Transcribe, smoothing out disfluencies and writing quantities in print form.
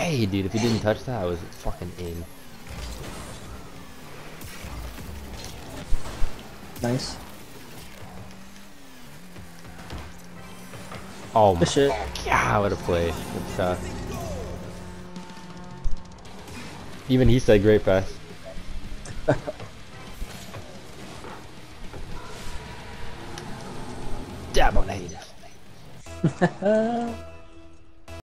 way, dude. If he didn't touch that, I was fucking in. Nice. Oh my Good shit. god, what a play. Good stuff. Even he said great pass. Dab on